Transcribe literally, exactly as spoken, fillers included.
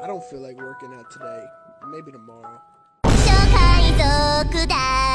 I don't feel like working out today. Maybe tomorrow. 諸海賊だ